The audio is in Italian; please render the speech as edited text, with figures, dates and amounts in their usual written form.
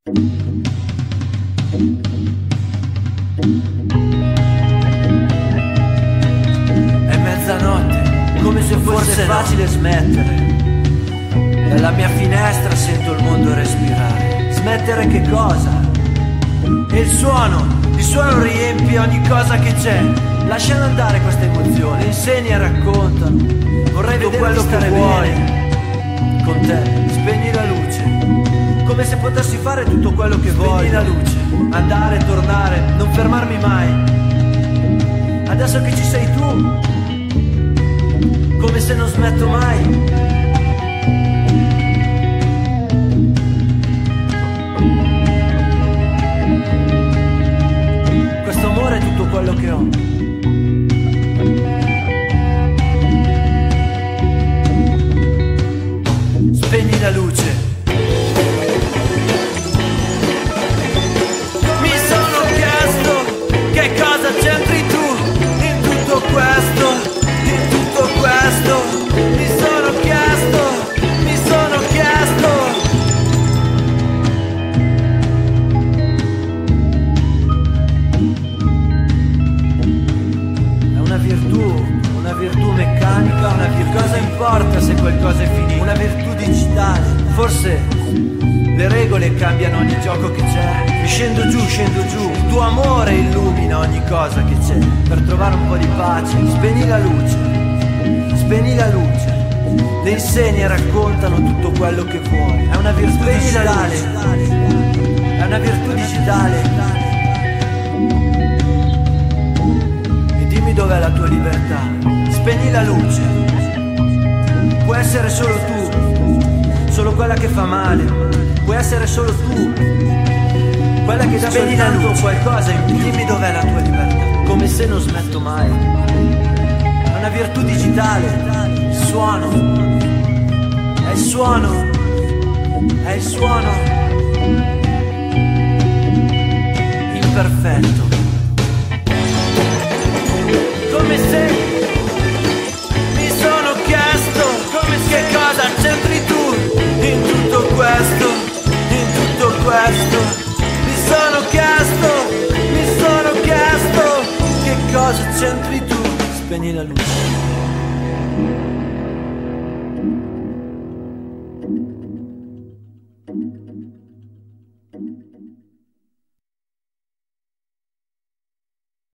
È mezzanotte, come se fosse facile smettere. Dalla mia finestra sento il mondo respirare. Smettere che cosa? E il suono riempie ogni cosa che c'è. Lasciano andare queste emozioni, insegni e raccontano. Vorrei vedere quello che vuoi con te. Spegni la luce, come se potessi fare tutto quello che vuoi. Spegni la luce, andare e tornare, non fermarmi mai. Adesso che ci sei tu, come se non smetto mai. Questo amore è tutto quello che ho. Spegni la luce. Mi sono chiesto che cosa c'entri tu in tutto questo, in tutto questo. Mi sono chiesto. Una virtù meccanica, una virtù. Cosa importa se qualcosa è finito? Una virtù digitale. Forse le regole cambiano ogni gioco che c'è. E scendo giù. Il tuo amore illumina ogni cosa che c'è. Per trovare un po' di pace. Spegni la luce. Le insegne raccontano tutto quello che vuoi. È una virtù digitale. È una virtù digitale. Dimmi dov'è la tua libertà. Spegni la luce. Puoi essere solo tu, solo quella che fa male. Puoi essere solo tu, quella che dà soltanto qualcosa in più. Dimmi dov'è la tua libertà. Come se non smetto mai. È una virtù digitale. Il suono. È il suono. È il suono imperfetto. Come se mi sono chiesto che cosa c'entri tu in tutto questo, in tutto questo. Mi sono chiesto che cosa c'entri tu. Spegni la luce.